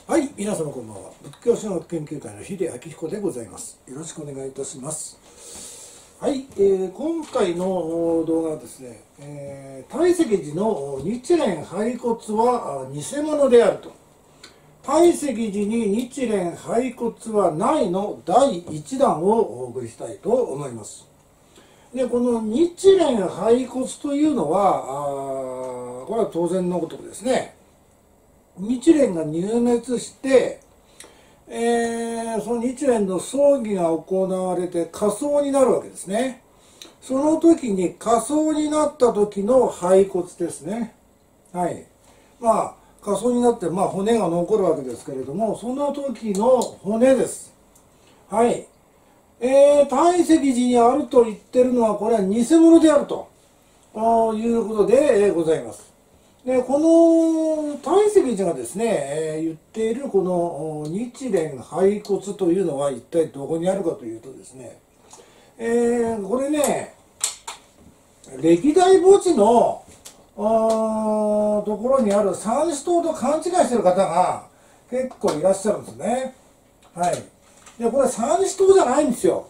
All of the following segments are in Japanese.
はい、皆様こんばんは。仏教神学研究会の秀明彦でございます。よろしくお願いいたします。はい、今回の動画はですね、大石寺の日蓮拝骨は偽物であると。大石寺に日蓮拝骨はないの第1弾をお送りしたいと思います。で、この日蓮拝骨というのは、これは当然のことですね。日蓮が入滅して、その日蓮の葬儀が行われて火葬になるわけですね。その時に火葬になった時の骸骨ですね。はい。まあ火葬になって、骨が残るわけですけれども、その時の骨です。はい。大石寺にあると言ってるのは、これは偽物であるということでございます。で、この大石寺がですね、言っているこの日蓮拝骨というのは一体どこにあるかというとですね、これね、歴代墓地のところにある三支塔と勘違いしている方が結構いらっしゃるんですね。はい。で、これ三支塔じゃないんですよ。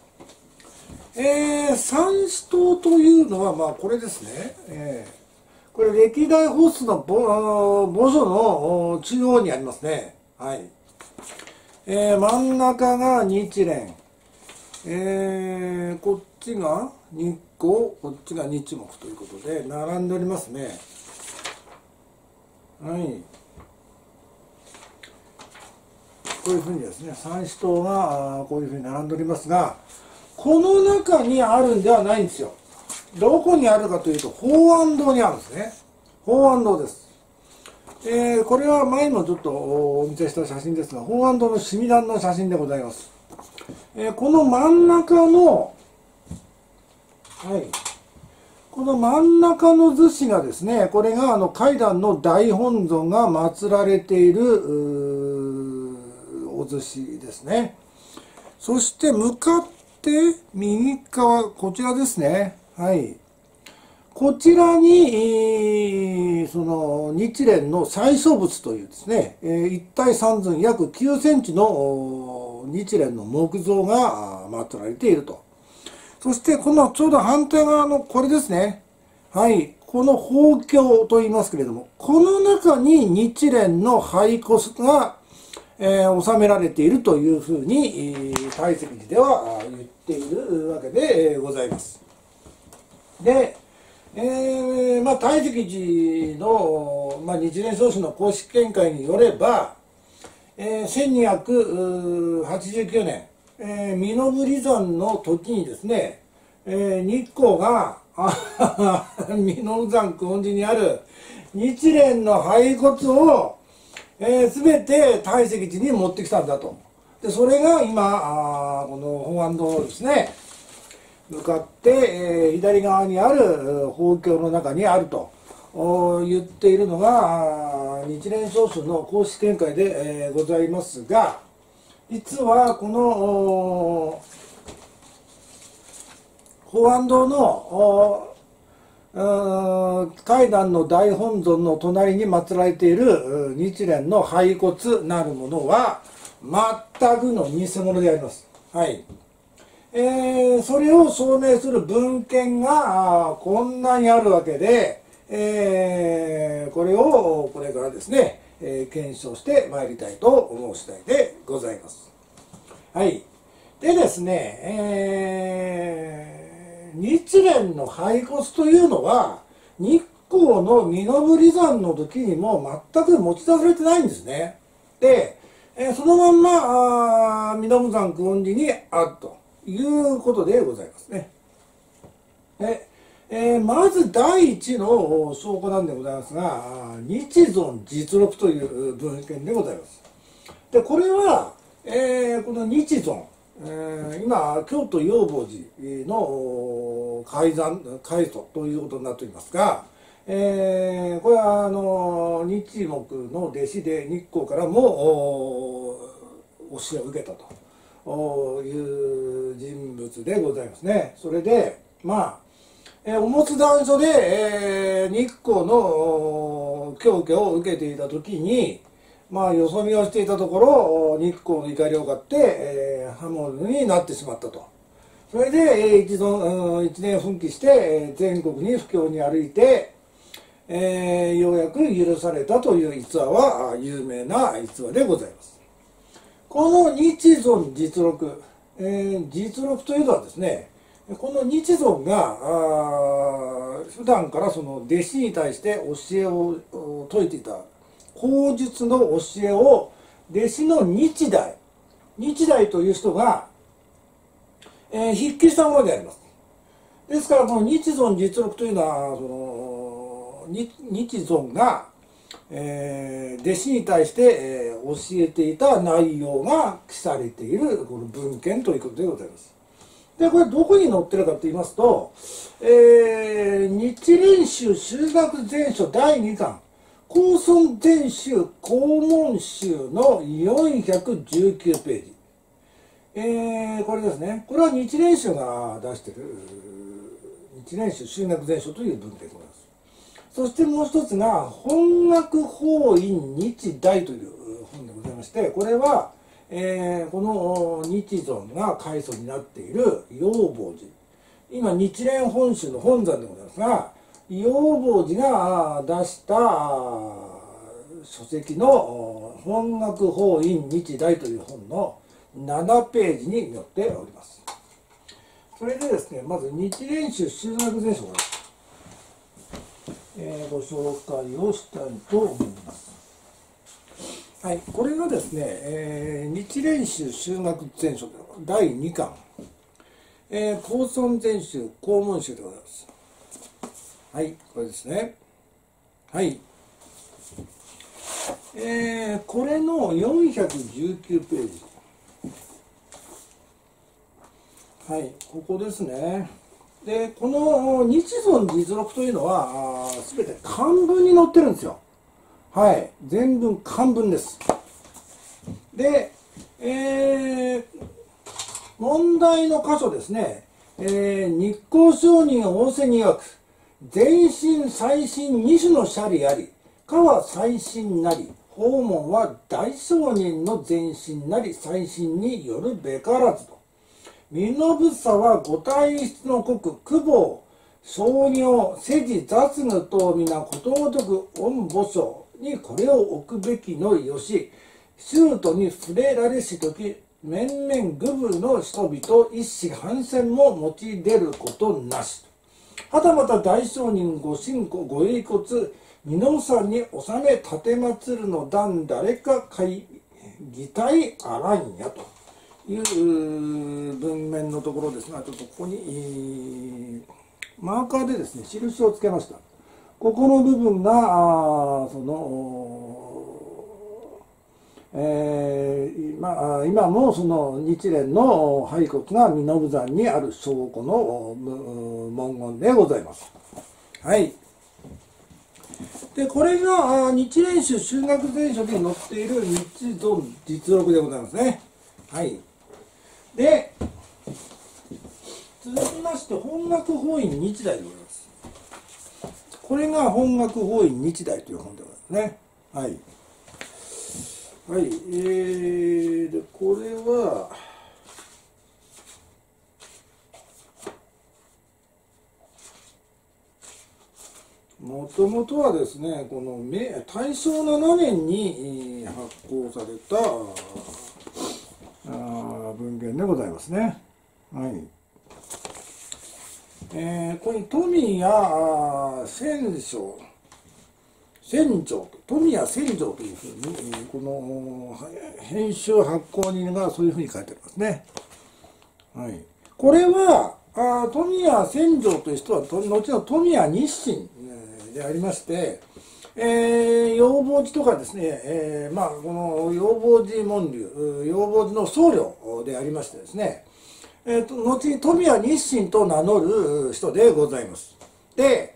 三支塔というのは、これですね。これ歴代ホスの墓所の中央にありますね。はい。真ん中が日蓮。こっちが日光、こっちが日木ということで、並んでおりますね。はい。こういうふうにですね、三支塔がこういうふうに並んでおりますが、この中にあるんではないんですよ。どこにあるかというと、法安堂にあるんですね。法安堂です。これは前にもちょっとお見せした写真ですが、法安堂の隅段の写真でございます。この真ん中の、はい、この真ん中の厨子がですね、これが階段の大本尊が祀られているお厨子ですね。そして向かって右側、こちらですね。はい。こちらに、その日蓮の最初仏というですね、一体三寸約9センチの日蓮の木像が祀られていると。そしてこのちょうど反対側のこれですね。はい。この法経と言いますけれども、この中に日蓮の骸骨が、収められているというふうに、大石寺では言っているわけでございます。で、大石寺の、日蓮宗師の公式見解によれば、1289年、身延山の時にですね、日光が身延山久遠寺にある日蓮の骸骨を、全て大石寺に持ってきたんだと。で、それが今、この法安堂ですね、向かって、左側にある法経の中にあると言っているのが日蓮宗師の公式見解で、ございますが、実はこの法安堂の階段の大本尊の隣に祀られている日蓮の骸骨なるものは全くの偽物であります。はい。それを証明する文献がこんなにあるわけで、これをこれからですね、検証してまいりたいと思う次第でございます。はい。でですね、日蓮の骸骨というのは日光の身延山の時にも全く持ち出されてないんですね。で、そのまんま身延山久遠寺にあるということでございますね。まず第一の証拠なんでございますが、日存実録という文献でございます。で、これは、この日存、今、京都陽房寺の開祖ということになっておりますが、これは日木の弟子で日光からも教えを受けたという人物でございますね。それで、おもつ談書で、日光の教化を受けていた時に、 よそ見をしていたところ、日光の怒りを買って、刃物になってしまったと。それで、一年奮起して、全国に布教に歩いて、ようやく許されたという逸話は有名な逸話でございます。この日尊実録、実録というのはですね、この日尊が普段からその弟子に対して教えを説いていた口述の教えを弟子の日大という人が、筆記したものであります。ですからこの日尊実録というのはその日尊が、弟子に対して、教えていた内容が記されているこの文献ということでございます。でこれどこに載ってるかと言いますと、日蓮宗修学全書第2巻高尊全宗黄門宗の419ページ、これですね。これは日蓮宗が出している日蓮宗修学全書という文献でございます。そしてもう一つが本学法院日大という本でございまして、これは、この日尊が開祖になっている養法寺、今日蓮本宗の本山でございますが、養法寺が出した書籍の本学法院日大という本の7ページに載っております。それでですね、まず日蓮宗修学全書から、ご紹介をしたいと思います。はい、これがですね、日蓮宗修学全書第2巻、高尊全宗黄門宗でございます。はい、これですね。はい。これの419ページ。はい、ここですね。で、この日尊実録というのは、すべて漢文に載ってるんですよ。はい、全文漢文です。で、問題の箇所ですね。日光上人仰せに曰く、前身最新2種の舎利あり、かは最新なり、訪問は大聖人の前身なり最新によるべからずと。身延さは五体質の国、久保、商業、世事、雑具等皆ことごとく御母所にこれを置くべきのよし、宗徒に触れられしとき、面々愚部の人々一子反戦も用い出ることなし。はたまた大聖人ご神庫ご栄骨、身延さんに納め立てまつるの段誰か擬態あらんやという文面のところですが、ちょっとここに、マーカーでですね、印をつけました。ここの部分が、今もその日蓮の骸骨が身延山にある証拠の文言でございます。はい。で、これが日蓮宗修学全書に載っている日尊実録でございますね。はい。で、続きまして本学法院日大でございます。これが本学法院日大という本でございますね。はい。はい、で、これは、もともとはですね、この大正7年に発行された文献でございますね。はい。ここに富谷富谷千丈というふうに、この編集発行人がそういうふうに書いてありますね。はい。これは、富谷千丈という人は、後の富谷日進でありまして、養蜂寺とかですね、この養蜂寺門流、養蜂寺の僧侶でありましてですね、後に富谷日進と名乗る人でございます。で、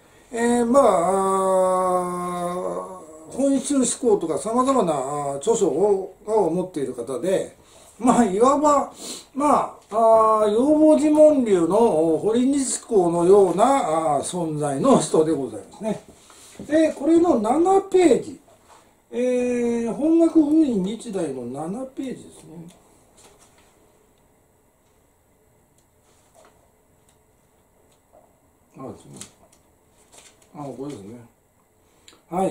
本州志向とかさまざまな著書を持っている方で、いわば、養蜂寺門流の堀日光のような存在の人でございますね。で、これの7ページ、 本学封印日大の7ページですね。これですね。はい。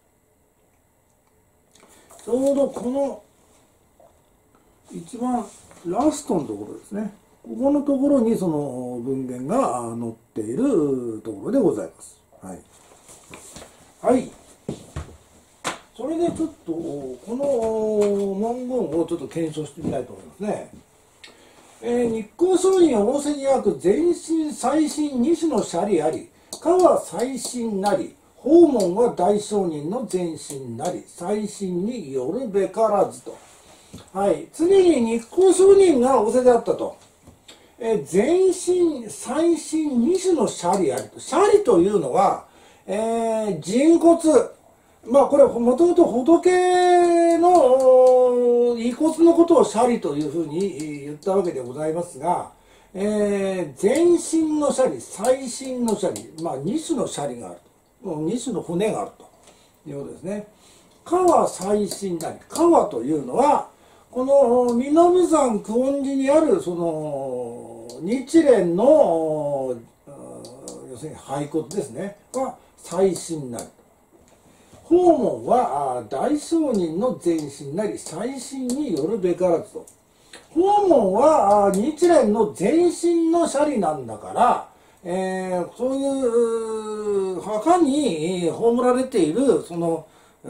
ちょうどこの一番ラストのところですね。ここのところにその文言が載っているところでございます。はい。はい。それでちょっとこの文言をちょっと検証してみたいと思いますね。日光商人仰せに曰く前進最新二種の舎利あり、かは最新なり、訪問は大商人の前進なり、最新によるべからずと。はい。次に日光商人が仰せであったと。前進最新二種の舎利ありと。舎利というのは、人骨。これもともと仏の遺骨のことを舎利というふうに言ったわけでございますが、前進の舎利、最新の舎利、2種の舎利があると。2種の骨があるということですね。かは最新なり。かはというのは、この身延山久遠寺にあるその日蓮の要するに骸骨ですねは最新なり。訪問は大商人の前進なり最新によるべからずと。訪問は日蓮の前進の舎利なんだから、そういう墓に葬られているその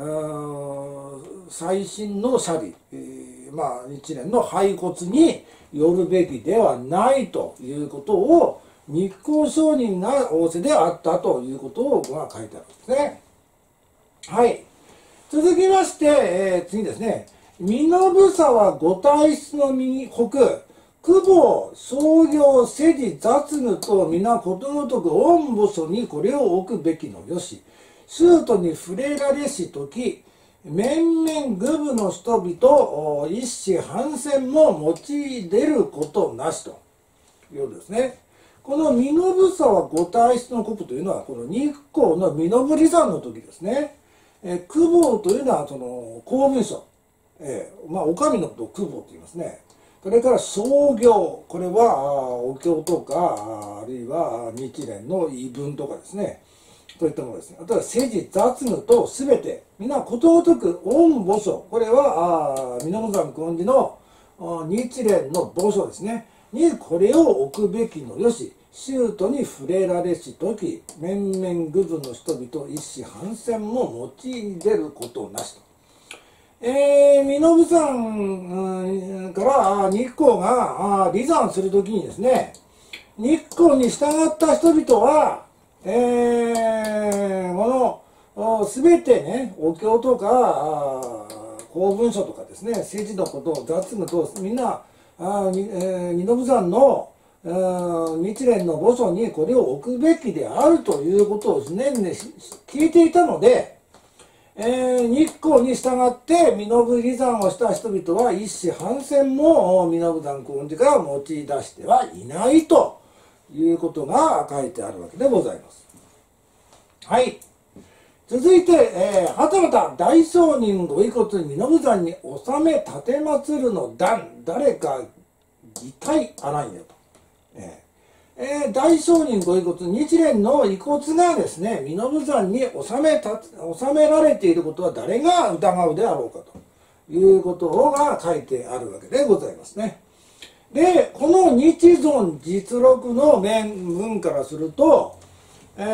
最新の舎利、日蓮の骸骨によるべきではないということを日光商人が仰せであったということを書いてあるんですね。はい。続きまして、次ですね。身延沢五体質の右北、久保、創業、世事、雑具と皆ことごとく御墓所にこれを置くべきのよし、宗徒に触れられしとき、面々愚部の人々、一子反戦も用い出ることなしということですね。この身延沢五体質の国というのは、この日光の身延離山の時ですね。久保というのはその公文書、お上のことを久保と言いますね。それから創業、これはお経とかあるいは日蓮の遺文とかですね、といったものですね。あとは世事雑具とすべて皆ことごとく御墓所、これは身延山久遠寺の日蓮の墓所ですねにこれを置くべきのよし、宗徒に触れられしとき、面々愚部の人々一子反戦も用い出ることなしと。身延山から日光が離山するときにですね、日光に従った人々は、この全てね、お経とか公文書とかですね、政治のことを雑務とみんな身延山の日蓮の墓所にこれを置くべきであるということを年々聞いていたので、日光に従って身延離山をした人々は一子反戦も身延山久遠寺から持ち出してはいないということが書いてあるわけでございます。はい。続いて、はたまた大商人ご遺骨身延山に納め立て祀るの段、誰か擬態あらんよと。大商人ご遺骨、日蓮の遺骨がですね、身延山に納められていることは誰が疑うであろうかということが書いてあるわけでございますね。で、この日存実録の文からすると、日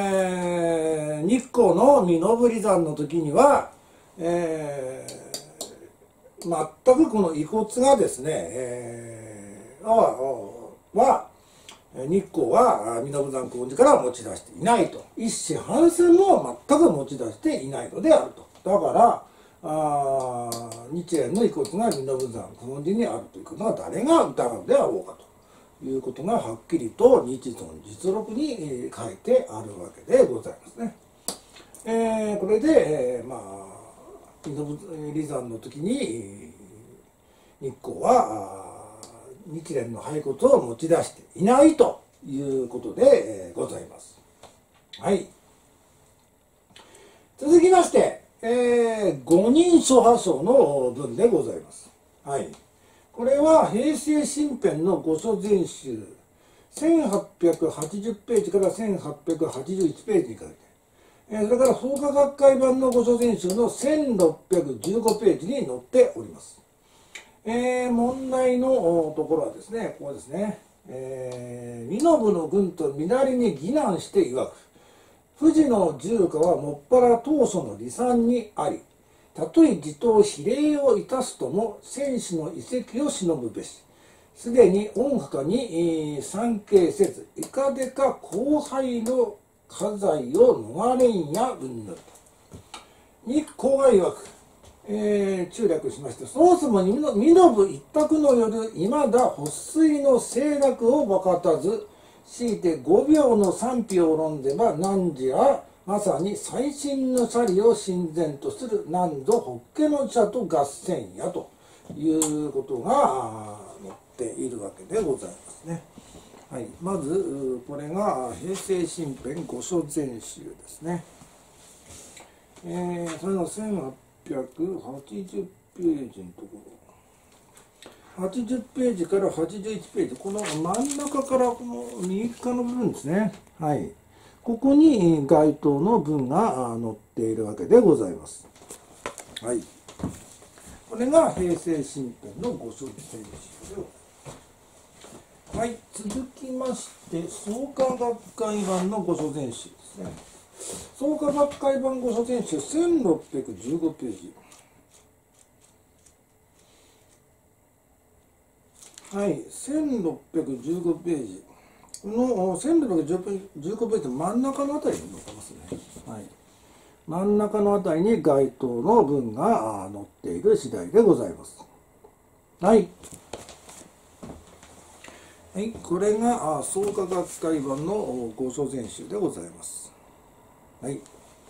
光の身延離山の時には、全くこの遺骨がですね、日光は身延山久遠寺から持ち出していないと。一子反戦も全く持ち出していないのであると。だから日蓮の遺骨が身延山久遠寺にあるということは誰が疑うであろうかということがはっきりと日存実録に書いてあるわけでございますね。これで、身延離山の時に日光は日蓮の骸骨を持ち出していないということでございます。はい。続きまして、 五人諸破書の文でございます。はい。これは平成新編の御書全集1880ページから1881ページにかけて、それから創価学会版の御書全集の1615ページに載っております。問題のところはですね、ここですね。身延の軍と身なりに義難して曰く、富士の重火はもっぱら当初の離散にあり、たとえ自党比例をいたすとも戦士の遺跡を忍ぶべし、すでに御墓に参詣せず、いかでか後輩の家財を逃れんやうんぬんと。日光が曰く、中略しまして、そもそも身延一択の夜、いまだ発水の清楽を分かたず、強いて5秒の賛否を論ぜば汝はまさに最新のシャリを親善とするなんぞホッケの茶と合戦やということが載っているわけでございますね。はい、まずこれが平成新編御書全集ですね。それの1880ページのところ。80ページから81ページ、この真ん中からこの右側の部分ですね。はい。ここに該当の文が載っているわけでございます。はい。これが平成新編の御書全集でございます。はい。続きまして、創価学会版の御書全集ですね。創価学会版御書全集1615ページ。はい、1615ページ。この1615ページの真ん中のあたりに載ってますね。はい。真ん中のあたりに該当の文が載っている次第でございます。はい。はい、これが創価学会版の御書全集でございます。はい。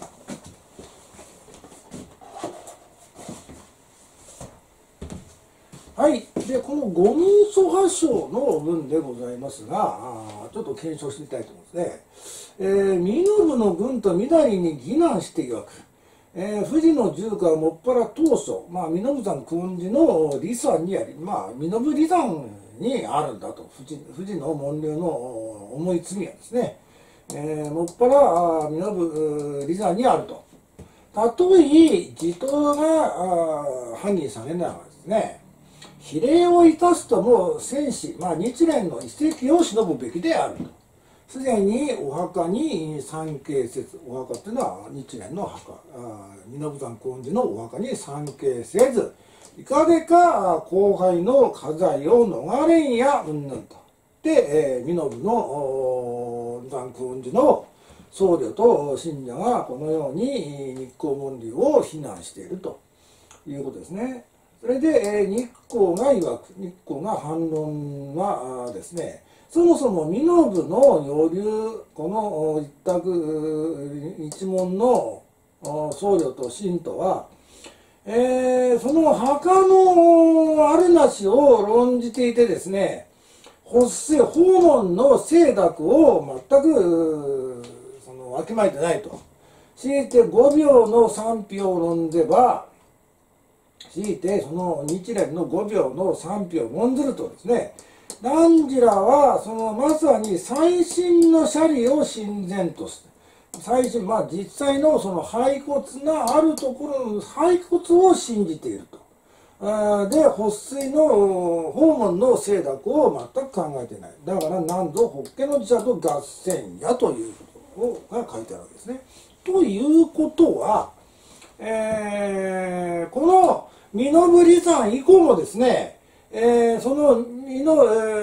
はい。で、この五人諸破書の文でございますが、ちょっと検証してみたいと思いますね。身延の軍とみなりに義難して曰く、富士の重火はもっぱら当初、身延山久遠寺の離山にあり、身延離山にあるんだと、富士の門流の重い罪はですね、もっぱら身延離山にあると。たとえ自党が犯人されながらですね、比例をいたすとも戦士、日蓮の遺跡を忍ぶべきであると。すでにお墓に参詣せず、お墓っていうのは日蓮の墓、身延山久遠寺のお墓に参詣せず、いかでか後輩の家財を逃れんやうんぬんと。で、身延の山久遠寺の僧侶と信者がこのように日光門流を非難しているということですね。それで、日光が反論はですね、そもそも身延の女流、この一択一門の僧侶と信徒は、その墓のあるなしを論じていてですね、訪問の清濁を全くわきまえてないと。強いて5秒の賛否を論ぜば、強いてその日蓮の5秒の賛否を論ずるとですね、汝らはそのまさに最新のシャリを親善として、最新、実際のその骸骨があるところの骸骨を信じていると。で、発水の訪問の清濁を全く考えていない。だから何度法華の茶と合戦やということが書いてあるわけですね。ということは、この身延離山以降もですね、その身延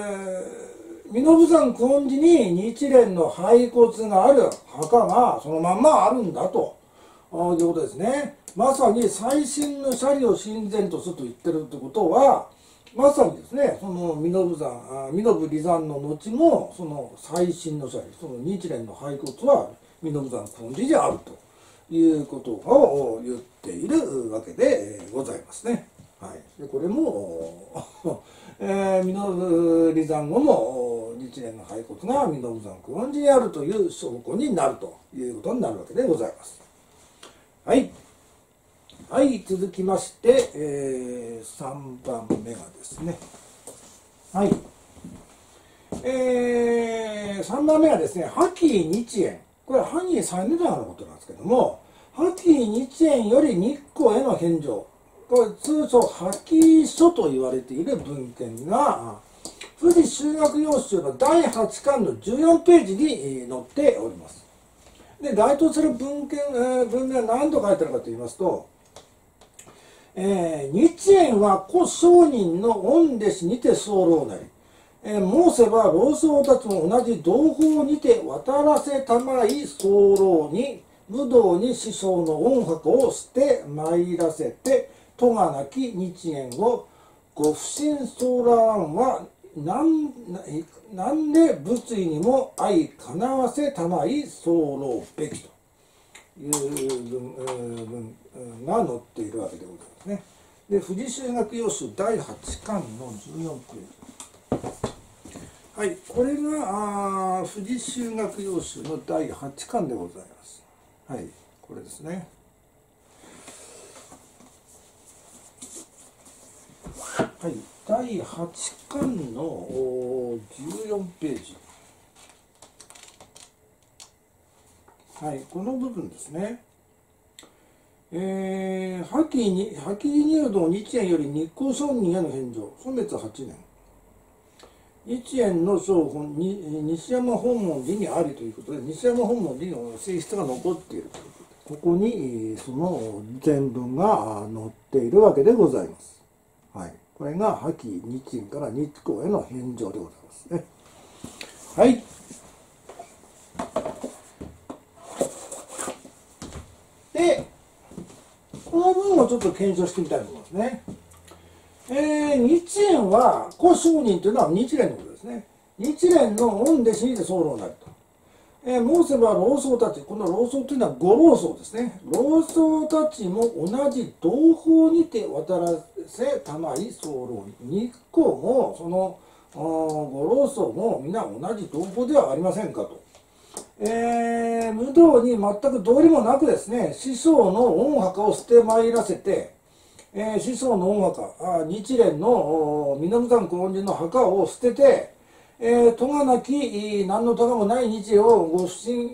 山久遠寺に日蓮の骸骨がある墓がそのまんまあるんだということですね。まさに最新のシャリを親善とすると言ってるってことは、まさにですね、その身延離山の後もその最新のシャリ、その日蓮の骸骨は身延山久遠寺にあるということを言っているわけでございますね。はい、でこれも身延離山後も日蓮の骸骨が身延山久遠寺にあるという証拠になるということになるわけでございます。はい。 はい、続きまして、3番目がですね、はい、3番目はですね、破棄日円。これはハニーサイネダーのことなんですけども、破棄日円より日光への返上。これ通称破棄書と言われている文献が、富士修学用集の第8巻の14ページに載っております。で、該当する文献は何と書いてあるかと言いますと、日円は古聖人の御弟子にて候なり、申せば老僧たちも同じ同胞にて渡らせたまい候に、武道に師匠の恩白を捨て参らせて、戸がなき日円をご不審ソーラーンはなんで仏意にも相かなわせたまい候べきという文が載っているわけでございますね。で、富士修学要旨第8巻の14ページ。はい、これが富士修学要旨の第8巻でございます。はい、これですね。はい、第8巻の14ページ。はい、この部分ですね。破棄入道日円より日光商人への返上、祖滅8年。日円の総本に西山本門寺にありということで、西山本門寺の性質が残っているということで、ここにその全文が載っているわけでございます。はい、これが破棄日円から日光への返上でございますね。はい。で、この文をちょっと検証してみたいと思いますね。日蓮は、古聖人というのは日蓮のことですね。日蓮の御弟子にて候なりと。申せば老僧たち、この老僧というのは五老僧ですね。老僧たちも同じ同胞にて渡らせたまい候に。日光も、その五老僧も皆同じ同胞ではありませんかと。無道に全く道理もなくですね、師匠の恩墓を捨て参らせて、師匠の恩墓、日蓮の南山古恩人の墓を捨てて、戸がなき何の戸がもない日をご不審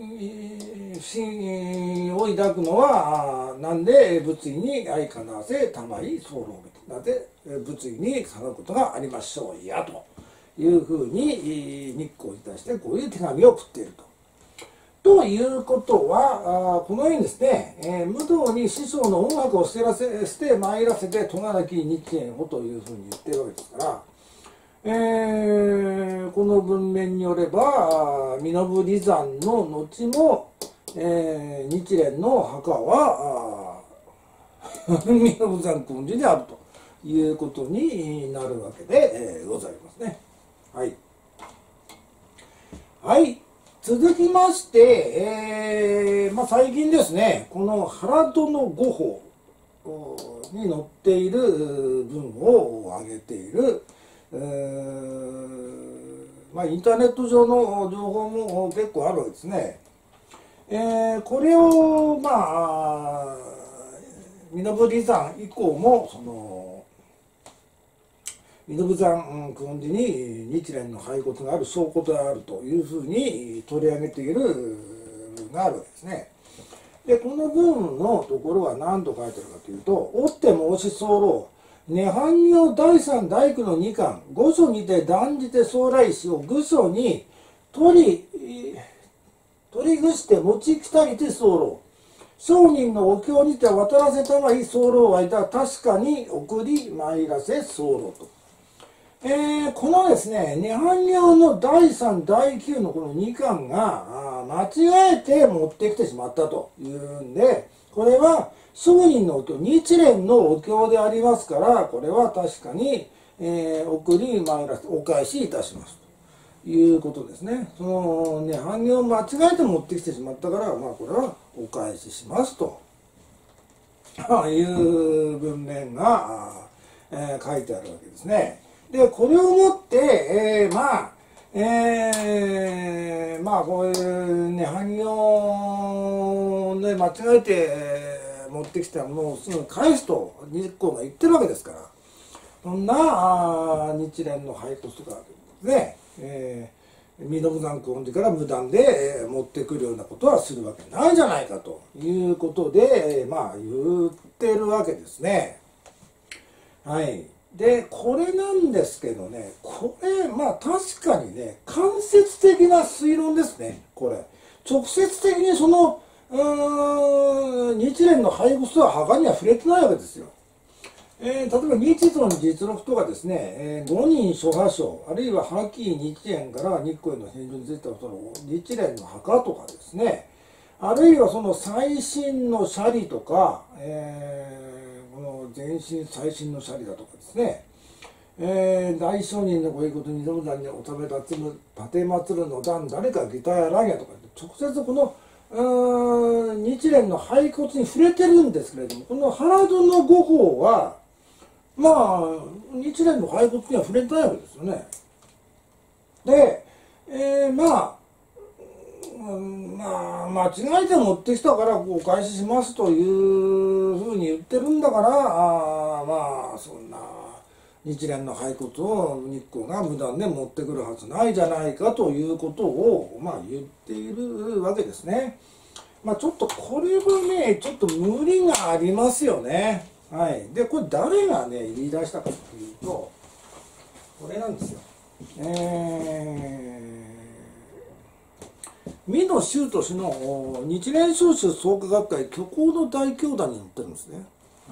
を抱くのはなんで仏意に相かなわせたまい候べき。なぜ仏意にかなうことがありましょうやというふうに日光に対してこういう手紙を送っていると。ということは、このようにですね、無道に師匠の音楽を捨て参らせて、戸がなき日円をというふうに言っているわけですから、この文面によれば、身延利山の後も、日蓮の墓は、身延山君寺であるということになるわけで、ございますね。はい。はい。続きまして、最近ですね、この原殿五法に載っている文を挙げている、インターネット上の情報も結構あるわけですね。これを、身延利山以降も、その、身延山久遠寺に日蓮の骸骨がある証拠であるというふうに取り上げている文があるわけですね。で、この文のところは何と書いてあるかというと、おって申し候、涅槃行第三第九の二巻、御所にて断じて総来しを愚所に取りぐして持ち来たりて候。商人のお経にて渡らせたまい候はいた確かに送り参らせ候と。このですね、涅槃行の第3、第9のこの2巻が間違えて持ってきてしまったというんで、これは商人のお経、日蓮のお経でありますから、これは確かに、送り参らせ、お返しいたしますということですね。その涅槃行を間違えて持ってきてしまったから、これはお返ししますという文面が、書いてあるわけですね。で、これをもって、こういう涅槃行で間違えて持ってきたものをすぐ返すと日光が言ってるわけですから、そんな日蓮の廃骨とかね、身延山根寺から無断で、持ってくるようなことはするわけないじゃないかということで、言ってるわけですね。はい。で、これなんですけどね、これ、確かにね、間接的な推論ですね、これ。直接的にその、日蓮の廃仏とは墓には触れてないわけですよ。例えば日尊実録とかですね、五人諸破書、あるいは破棄日蓮から日光への返上についてはその日蓮の墓とかですね、あるいはその最新の舎利とか、この前身最新の舎利だとかですね、大聖人のご遺骨に二度山におため立て祀るの段誰かギターやらんやとか直接この日蓮の廃骨に触れてるんですけれども、この原戸の御法は日蓮の廃骨には触れてないわけですよね。で、間違えて持ってきたからお返ししますというふうに言ってるんだから、そんな日蓮の廃骨を日光が無断で持ってくるはずないじゃないかということを、言っているわけですね。ちょっとこれはね、ちょっと無理がありますよね。はい。で、これ誰がね、言い出したかというと、これなんですよ。美濃修斗氏の日蓮宗宗創価学会虚構の大教団に載ってるんですね。はい。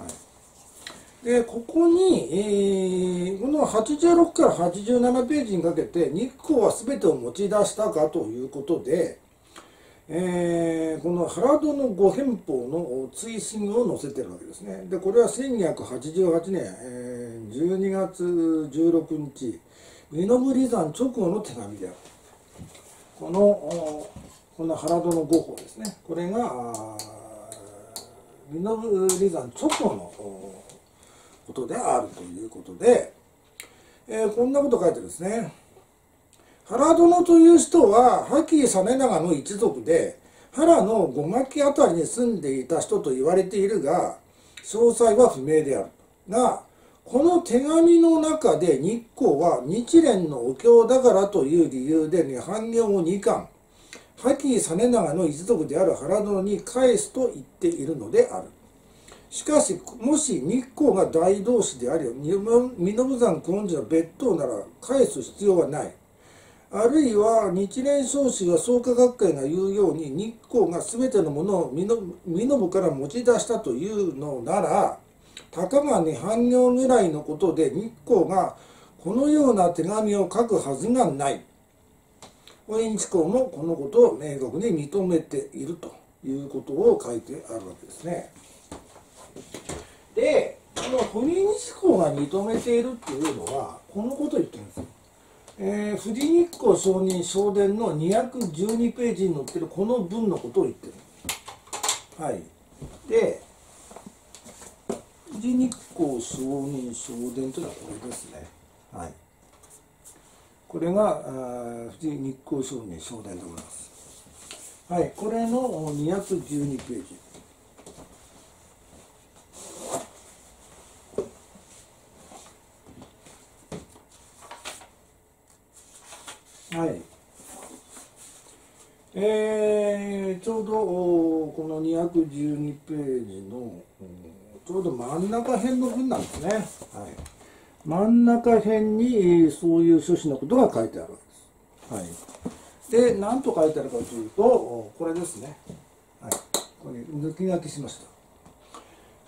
で、ここに、この86から87ページにかけて、日光は全てを持ち出したかということで、この原戸の御返報の追伸を載せてるわけですね。で、これは1288年、12月16日、身延離山直後の手紙である。この原戸の御法ですね。これが、身延離山直後のことであるということで、こんなこと書いてるんですね。原殿という人は破棄実長の一族で原の五牧あたりに住んでいた人と言われているが詳細は不明であるが、この手紙の中で日光は日蓮のお経だからという理由で半行を2巻破棄実長の一族である原殿に返すと言っているのである。しかしもし日光が大同士であり身延山根寺の別当なら返す必要はない。あるいは日蓮宗宗や創価学会が言うように日光が全てのものを身延から持ち出したというのならたかが半行ぐらいのことで日光がこのような手紙を書くはずがない。お因地公もこのことを明確に認めているということを書いてあるわけですね。で、この不任地公が認めているっていうのはこのことを言ってるんですよ。富士日光上人正伝の212ページに載ってるこの文のことを言ってる。はい。で、富士日光上人正伝というのはこれですね。はい。これが富士日光上人正伝でございます。はい。これの212ページ。はい。ちょうどこの212ページのちょうど真ん中辺の文なんですね。はい。真ん中辺にそういう趣旨のことが書いてあるわけです。はい。で、何と書いてあるかというと、これですね。はい。これ抜き書きしました。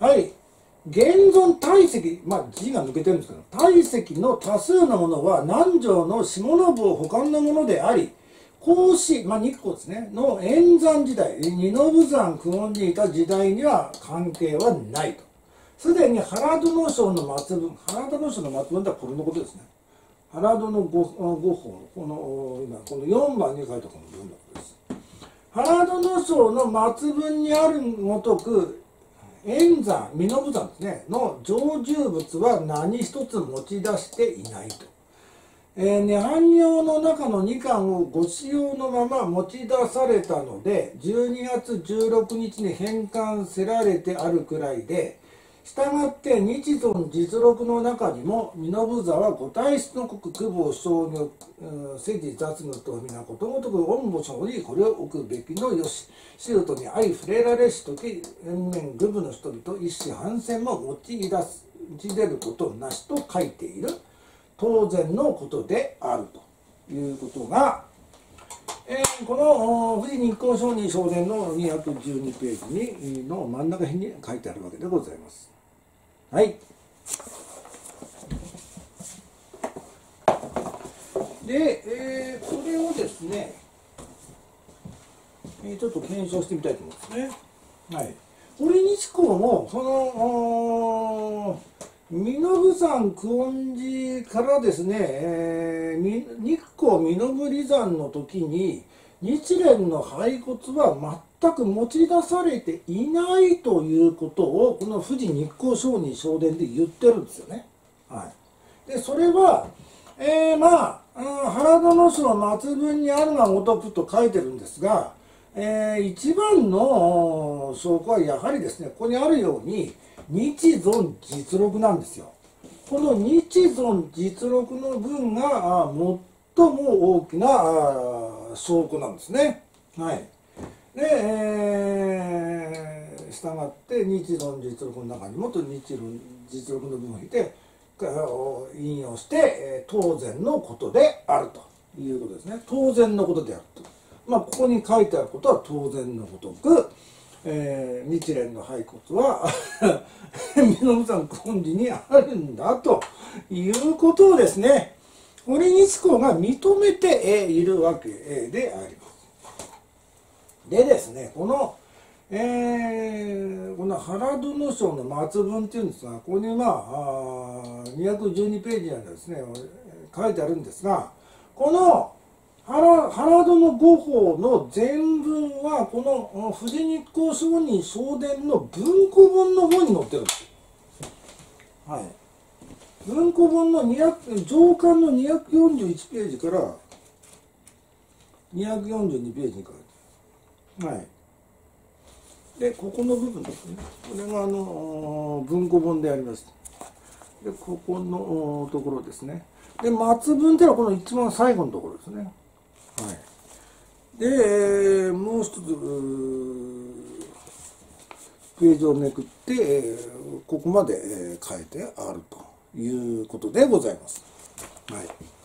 はい。現存体積、字が抜けてるんですけど、体積の多数のものは南条の下信を保管のものであり、孔子、日光ですね、の延山時代、二延山久遠にいた時代には関係はないと。すでに原殿章の末文、原殿章の末文とはこれのことですね。原殿の御法、この4番に書いたこの文のことです。原殿章の末文にあるごとく、延山、身延山ですね、の成就物は何一つ持ち出していないと。 涅槃用の中の2巻をご使用のまま持ち出されたので、12月16日に返還せられてあるくらいで、したがって日存実録の中にも身延沢五体質の国久保商業世事雑務と皆ことごとく御母所にこれを置くべきのよし、シルトに相触れられしとき延々愚部の人々一子反戦も持ち出ることなしと書いている当然のことであるということが、この富士日光商人少年の212ページの真ん中辺に書いてあるわけでございます。はい。で、これをですね、ちょっと検証してみたいと思いますね。はい。堀日光もその身延山久遠寺からですね、日光身延離山の時に日蓮の骸骨は全く持ち出されていないということをこの富士日光商人正伝で言ってるんですよね。はい、でそれは、原殿書の末文にあるがごとくと書いてるんですが、一番の証拠はやはりですね、ここにあるように日存実録なんですよ。この日存実録の文が最も大きな証拠なんですね。はい。で、したがって日存実録の中にもと日論実録の文を引いて引用して、当然のことであるということですね。当然のことであると。ここに書いてあることは当然のごとく、日蓮の骸骨は身延山久遠寺にあるんだということをですね、堀日光が認めているわけであります。でですね、この原殿書の末文っていうんですが、ここに212ページにですね書いてあるんですが、この原殿五法の全文はこの富士日光商人正伝の文庫本の方に載ってるんです。はい。文庫本の上巻の241ページから242ページに書いてある。はい。で、ここの部分ですね。これが文庫本であります。で、ここのところですね。で、末文っていうのはこの一番最後のところですね。はい。で、もう一つページをめくって、ここまで書いてあるということでございます。はい。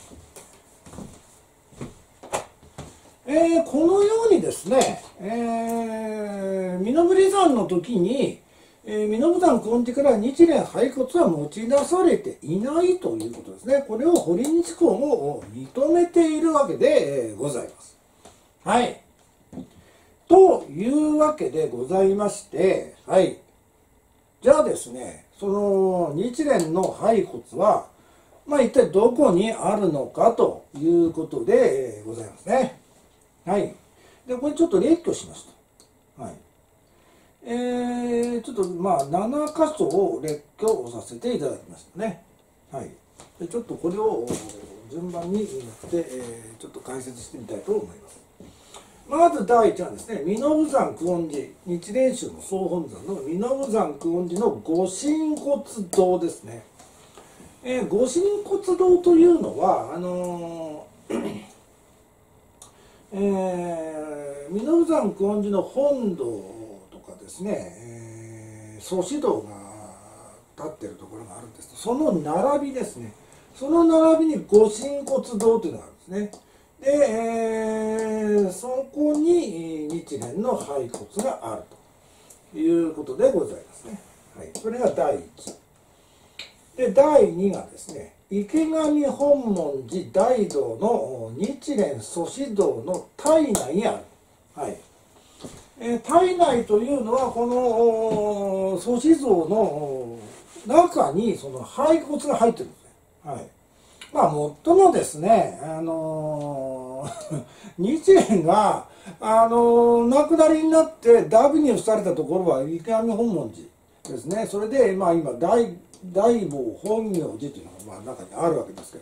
このようにですね、身延離山の時に、身延山久遠寺から日蓮骸骨は持ち出されていないということですね。これを堀日光も認めているわけでございます。はい。というわけでございまして、はい。じゃあですね、その日蓮の骸骨は、一体どこにあるのかということでございますね。はい。で、これちょっと列挙しました。はい。ちょっと7箇所を列挙をさせていただきましたね。はい。でちょっとこれを順番にやって、ちょっと解説してみたいと思います。まず第一はですね、身延山久遠寺、日蓮宗の総本山の身延山久遠寺の御神骨堂ですね。御神骨堂というのは、身延山久遠寺の本堂とかですね、祖師堂が立ってるところがあるんです。その並びですね。その並びに御神骨堂というのがあるんですね。で、そこに日蓮の骸骨があるということでございますね。はい、それが第一。で、第二がですね、池上本門寺大道の日蓮祖師堂の体内にある。はい。体内というのはこの祖師像の中にその骸骨が入ってるんですね。はい。もっともですね、日蓮がお亡くなりになってダビに付されたところは池上本門寺ですね。それで今大坊本行寺というのが中にあるわけですけど、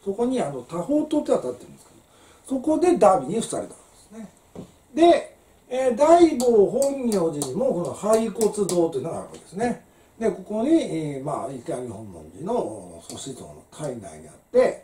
そこに多宝塔って当たってるんですけど、そこでダビに付されたんですね。で、大宝本行寺にもこの廃骨堂というのがあるわけですね。でここに、まあ、池上本門寺の祖師像の体内にあって、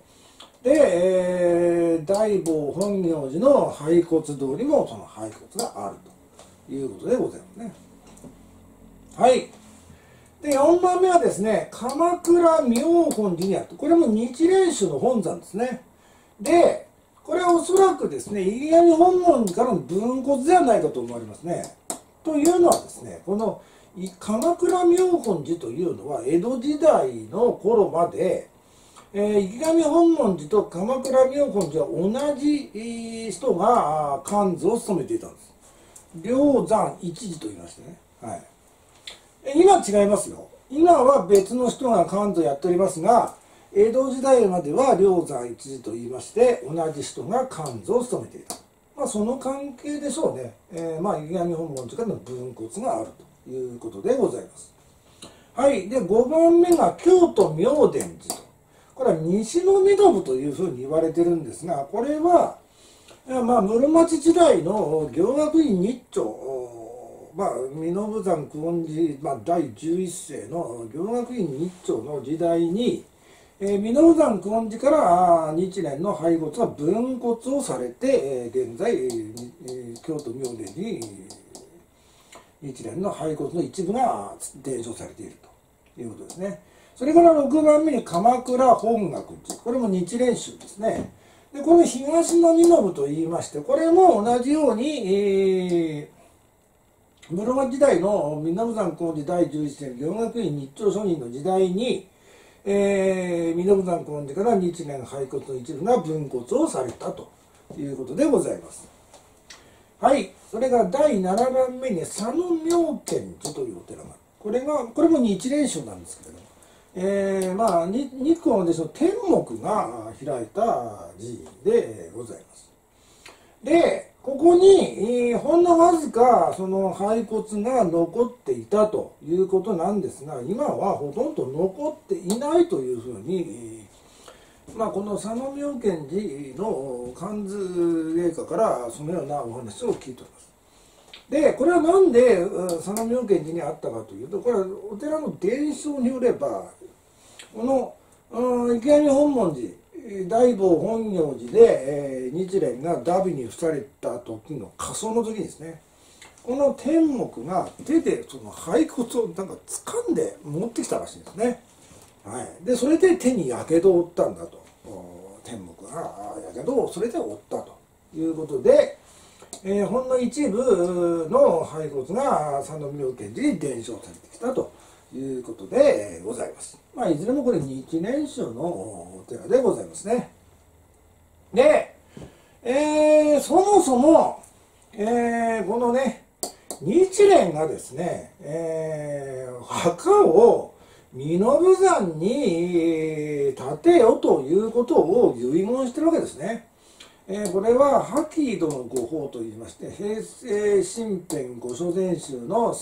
で、大宝本行寺の廃骨堂にもその廃骨があるということでございますね。はい。で、4番目はですね、鎌倉妙本寺にあると。これも日蓮宗の本山ですね。で、これはおそらくですね、池上本門寺からの分骨ではないかと思われますね。というのはですね、この鎌倉妙本寺というのは江戸時代の頃まで、池上本門寺と鎌倉妙本寺は同じ人が幹事を務めていたんです。梁山一寺と言いましてね。はい。今違いますよ。今は別の人が幹事をやっておりますが、江戸時代までは梁山一寺と言いまして、同じ人が幹事を務めていた。まあ、その関係でしょうね。まあ、池上本門寺からの分骨があるということでございます。はい。で、5番目が京都妙典寺と。これは西の身延というふうに言われてるんですが、これは、まあ、室町時代の行学院日朝、まあ、身延山久遠寺、まあ、第11世の行学院日朝の時代に、身延山久遠寺から日蓮の廃骨が分骨をされて、現在、京都妙典に日蓮の廃骨の一部が伝承されているということですね。それから6番目に鎌倉本覚寺。これも日蓮宗ですね。で、この東の身延と言いまして、これも同じように、室町時代の身延山久遠寺第11世行学院日朝書人の時代に、身延山久遠寺から日蓮廃骨の一部が分骨をされたということでございます。はい。それが第7番目に佐野妙見寺というお寺がある。これも日蓮宗なんですけれども、まあ、日光の弟子の天目が開いた寺院でございます。で、ここに、ほんのわずかその骸骨が残っていたということなんですが、今はほとんど残っていないというふうに、まあ、この佐野妙見寺の観図芸家からそのようなお話を聞いております。で、これはなんで佐野妙見寺にあったかというと、これはお寺の伝承によれば、この池上本門寺、大宝本行寺で、日蓮が荼毘に付された時の火葬の時にですね、この天目が手でその骸骨をなんか掴んで持ってきたらしいんですね。はい、でそれで手にやけどを負ったんだと。天目がやけどをそれで負ったということで、ほんの一部の骸骨が佐野妙見寺に伝承されてきたということでございます。まあ、いずれもこれ日蓮宗のお寺でございますね。で、そもそも、このね、日蓮がですね、墓を身延山に建てよということを遺言してるわけですね。これは破棄度の御法といいまして、平成新編御所全集の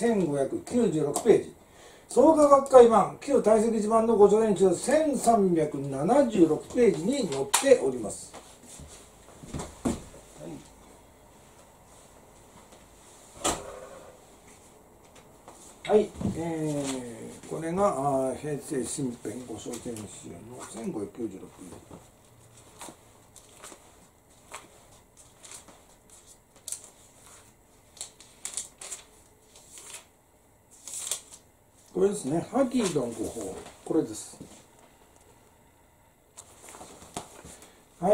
1596ページ、創価学会版、旧大石寺版の御所全集1376ページに載っております。はい、これが平成新編御所全集の1596ページ。これですね、破棄度の御法、これです。はい。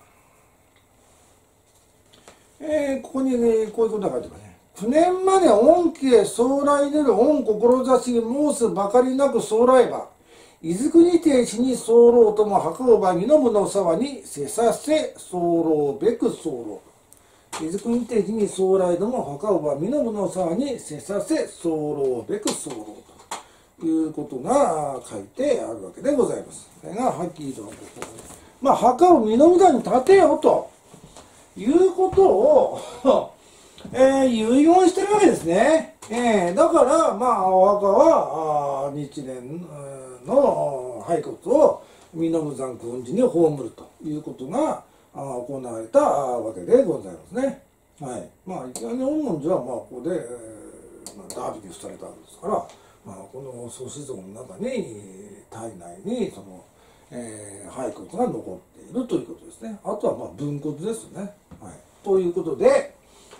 ここに、こういうことが書いてますね。9年まで恩家将来出る恩志申すばかりなく将来ば、伊豆国亭主に候とも白馬身延の沢にせさせ候べく候。伊豆国亭主に将来ども白馬身延の沢にせさせ候べく候ということが書いてあるわけでございます。これが破棄度のこと。まあ、墓を身延山に建てよということを遺言してるわけですね。だから、まあ、お墓は日蓮の骸骨を身延山根寺に葬るということが行われたわけでございますね。はい。まあ、池上本門寺はここで、ダービーに付されたわけですから、この祖子像の中に体内にその、骸骨が残っているということですね。あとは分骨ですね。はい。ということで、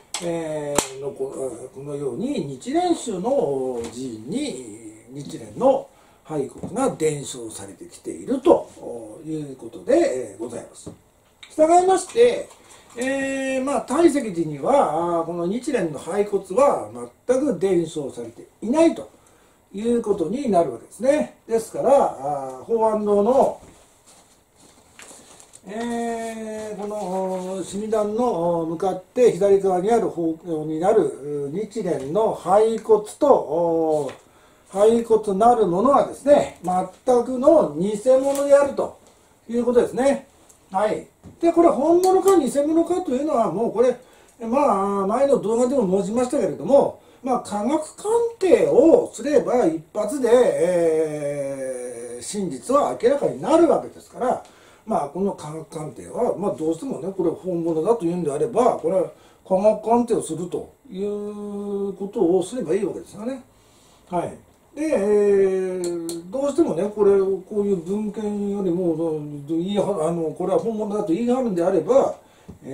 このように日蓮宗の寺院に日蓮の骸骨が伝承されてきているということでございます。従いまして、大石寺にはこの日蓮の骸骨は全く伝承されていないということになるわけですね。ですから法安堂の、この神壇の向かって左側にある方向になる日蓮の骸骨と骸骨なるものはですね、全くの偽物であるということですね。はい。で、これ本物か偽物かというのはもうこれ、前の動画でも申しましたけれども、科学鑑定をすれば一発で、真実は明らかになるわけですから、この科学鑑定は、どうしてもね、これ本物だというんであれば、これは科学鑑定をするということをすればいいわけですよね。はい。で、どうしてもね、こういう文献よりも、これは本物だと言い張るんであれば、こ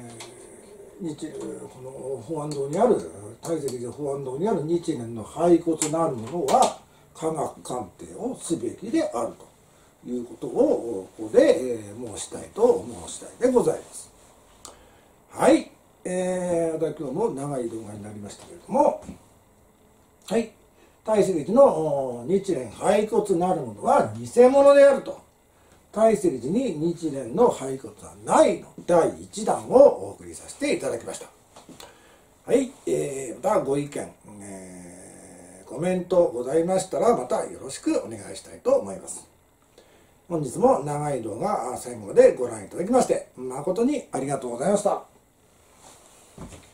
の法安堂にある、大石寺法安堂にある日蓮の骸骨なるものは、科学鑑定をすべきであるということを、ここで、申したいでございます。はい。今日も長い動画になりましたけれども、はい。大石寺の日蓮骸骨なるものは偽物であると。大石寺に日蓮の骸骨はないの第1弾をお送りさせていただきました。はい。またご意見、コメントございましたらまたよろしくお願いしたいと思います。本日も長い動画最後までご覧いただきまして誠にありがとうございました。